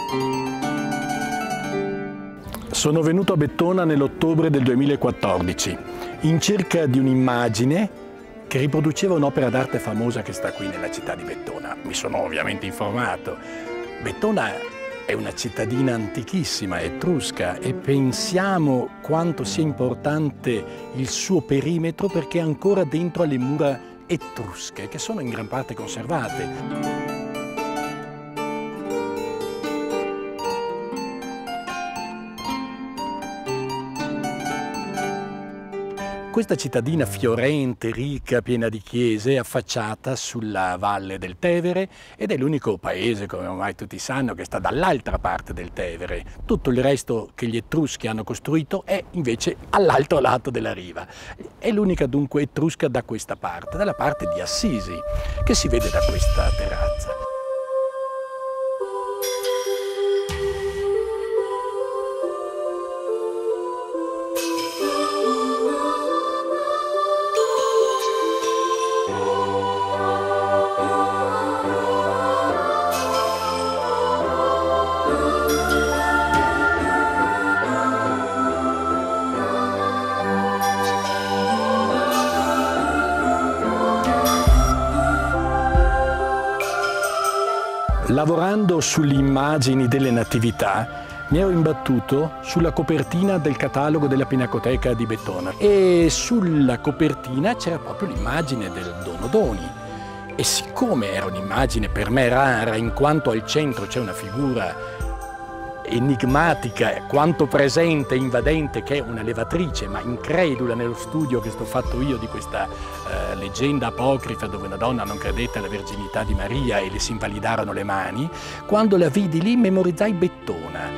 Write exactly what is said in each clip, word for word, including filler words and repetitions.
Sono venuto a Bettona nell'ottobre del duemilaquattordici in cerca di un'immagine che riproduceva un'opera d'arte famosa che sta qui nella città di Bettona. Mi sono ovviamente informato. Bettona è una cittadina antichissima, etrusca, e pensiamo quanto sia importante il suo perimetro perché è ancora dentro alle mura etrusche, che sono in gran parte conservate. Questa cittadina fiorente, ricca, piena di chiese, è affacciata sulla valle del Tevere ed è l'unico paese, come ormai tutti sanno, che sta dall'altra parte del Tevere. Tutto il resto che gli Etruschi hanno costruito è invece all'altro lato della riva. È l'unica dunque etrusca da questa parte, dalla parte di Assisi, che si vede da questa terrazza. Lavorando sulle immagini delle Natività, mi ero imbattuto sulla copertina del catalogo della Pinacoteca di Bettona e sulla copertina c'era proprio l'immagine del Dono Doni. E siccome era un'immagine per me rara, in quanto al centro c'è una figura enigmatica, quanto presente e invadente, che è una levatrice, ma incredula nello studio che sto fatto io di questa eh, leggenda apocrifa dove una donna non credette alla verginità di Maria e le si invalidarono le mani, quando la vidi lì memorizzai Bettona.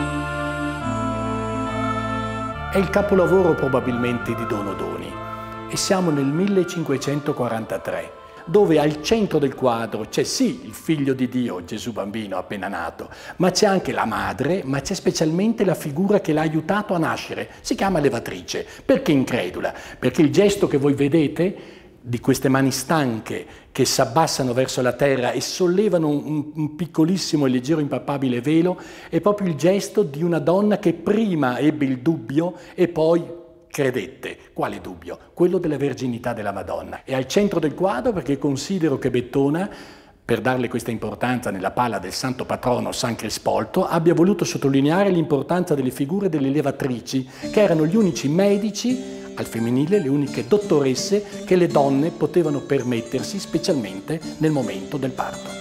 È il capolavoro probabilmente di Dono Doni e siamo nel millecinquecentoquarantatré. Dove al centro del quadro c'è sì il figlio di Dio, Gesù bambino appena nato, ma c'è anche la madre, ma c'è specialmente la figura che l'ha aiutato a nascere. Si chiama levatrice. Perché incredula? Perché il gesto che voi vedete di queste mani stanche che si abbassano verso la terra e sollevano un, un piccolissimo e leggero impalpabile velo è proprio il gesto di una donna che prima ebbe il dubbio e poi credette. Quale dubbio? Quello della verginità della Madonna. È al centro del quadro perché considero che Bettona, per darle questa importanza nella pala del santo patrono San Crispolto, abbia voluto sottolineare l'importanza delle figure delle levatrici, che erano gli unici medici al femminile, le uniche dottoresse che le donne potevano permettersi, specialmente nel momento del parto.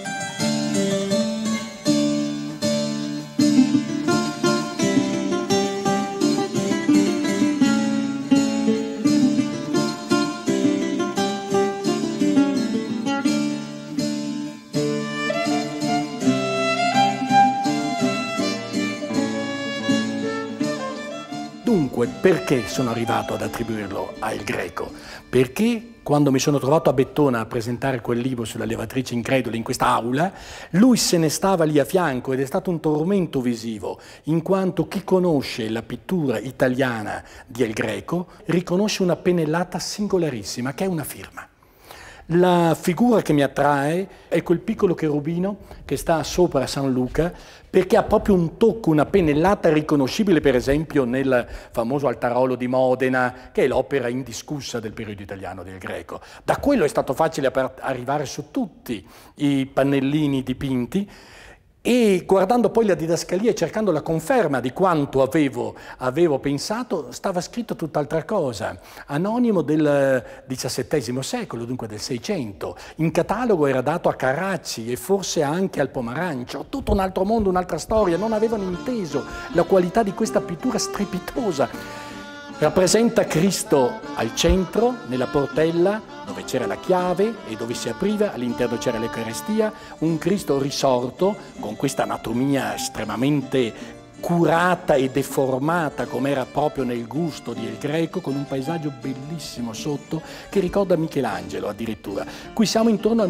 Dunque, perché sono arrivato ad attribuirlo al Greco? Perché quando mi sono trovato a Bettona a presentare quel libro sulla levatrice incredula in quest'aula, lui se ne stava lì a fianco ed è stato un tormento visivo, in quanto chi conosce la pittura italiana di El Greco riconosce una pennellata singolarissima, che è una firma. La figura che mi attrae è quel piccolo cherubino che sta sopra San Luca, perché ha proprio un tocco, una pennellata riconoscibile per esempio nel famoso Altarolo di Modena, che è l'opera indiscussa del periodo italiano del Greco. Da quello è stato facile arrivare su tutti i pannellini dipinti, e guardando poi la didascalia e cercando la conferma di quanto avevo, avevo pensato, stava scritto tutt'altra cosa. Anonimo del diciassettesimo secolo, dunque del Seicento. In catalogo era dato a Carracci e forse anche al Pomarancio. Tutto un altro mondo, un'altra storia. Non avevano inteso la qualità di questa pittura strepitosa. Rappresenta Cristo al centro, nella portella, dove c'era la chiave e dove si apriva, all'interno c'era l'Eucaristia, un Cristo risorto con questa anatomia estremamente curata e deformata come era proprio nel gusto di El Greco, con un paesaggio bellissimo sotto che ricorda Michelangelo addirittura. Qui siamo intorno al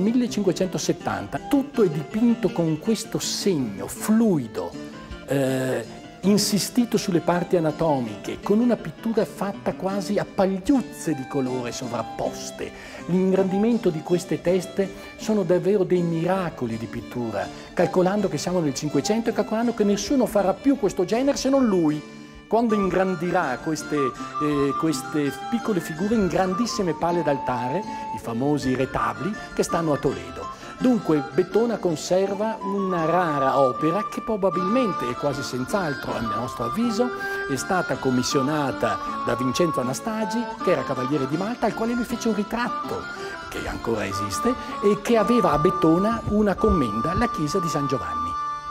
millecinquecentosettanta, tutto è dipinto con questo segno fluido, eh, insistito sulle parti anatomiche, con una pittura fatta quasi a pagliuzze di colore sovrapposte. L'ingrandimento di queste teste sono davvero dei miracoli di pittura, calcolando che siamo nel Cinquecento e calcolando che nessuno farà più questo genere se non lui, quando ingrandirà queste, eh, queste piccole figure in grandissime pale d'altare, i famosi retabli che stanno a Toledo. Dunque Bettona conserva una rara opera che probabilmente e quasi senz'altro, a nostro avviso, è stata commissionata da Vincenzo Anastagi, che era cavaliere di Malta, al quale lui fece un ritratto, che ancora esiste, e che aveva a Bettona una commenda, la chiesa di San Giovanni.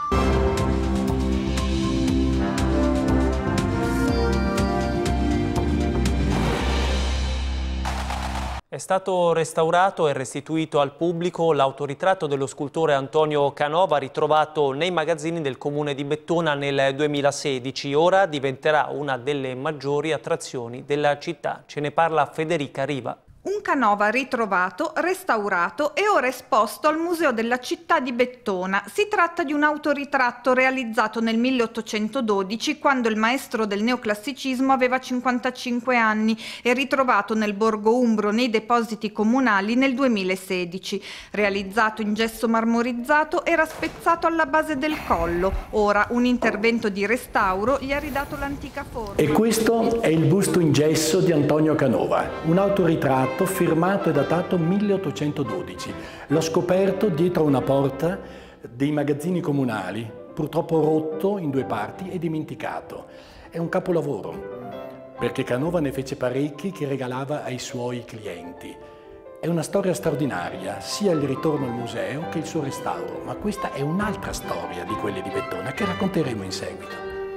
È stato restaurato e restituito al pubblico l'autoritratto dello scultore Antonio Canova, ritrovato nei magazzini del comune di Bettona nel duemilasedici. Ora diventerà una delle maggiori attrazioni della città. Ce ne parla Federica Riva. Un Canova ritrovato, restaurato e ora esposto al Museo della città di Bettona. Si tratta di un autoritratto realizzato nel milleottocentododici, quando il maestro del neoclassicismo aveva cinquantacinque anni, e ritrovato nel Borgo Umbro nei depositi comunali nel duemilasedici. Realizzato in gesso marmorizzato, era spezzato alla base del collo. Ora un intervento di restauro gli ha ridato l'antica forma. E questo è il busto in gesso di Antonio Canova, un autoritratto firmato e datato milleottocentododici. L'ho scoperto dietro una porta dei magazzini comunali, purtroppo rotto in due parti e dimenticato. È un capolavoro, perché Canova ne fece parecchi che regalava ai suoi clienti. È una storia straordinaria, sia il ritorno al museo che il suo restauro, ma questa è un'altra storia di quelle di Bettona che racconteremo in seguito.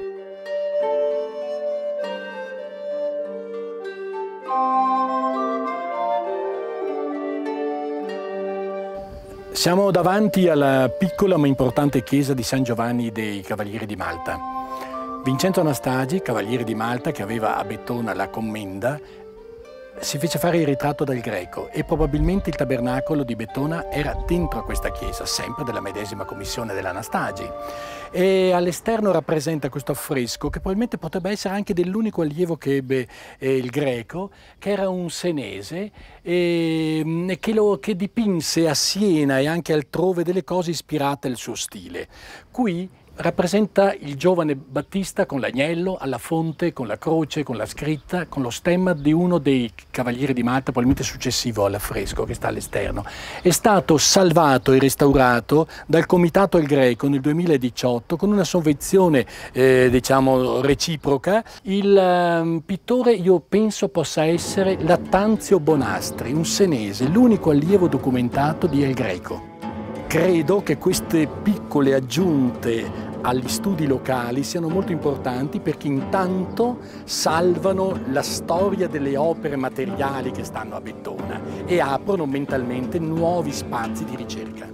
Siamo davanti alla piccola ma importante chiesa di San Giovanni dei Cavalieri di Malta. Vincenzo Anastagi, cavaliere di Malta, che aveva a Bettona la commenda, si fece fare il ritratto dal Greco e probabilmente il tabernacolo di Bettona era dentro a questa chiesa, sempre della medesima commissione dell'Anastagi. E all'esterno rappresenta questo affresco che probabilmente potrebbe essere anche dell'unico allievo che ebbe eh, il Greco, che era un senese e, e che, lo, che dipinse a Siena e anche altrove delle cose ispirate al suo stile. Qui rappresenta il giovane Battista con l'agnello, alla fonte, con la croce, con la scritta, con lo stemma di uno dei cavalieri di Malta, probabilmente successivo all'affresco che sta all'esterno. È stato salvato e restaurato dal Comitato El Greco nel duemiladiciotto con una sovvenzione eh, diciamo reciproca. Il eh, pittore, io penso, possa essere Lattanzio Bonastri, un senese, l'unico allievo documentato di El Greco. Credo che queste piccole aggiunte agli studi locali siano molto importanti perché intanto salvano la storia delle opere materiali che stanno a Bettona e aprono mentalmente nuovi spazi di ricerca.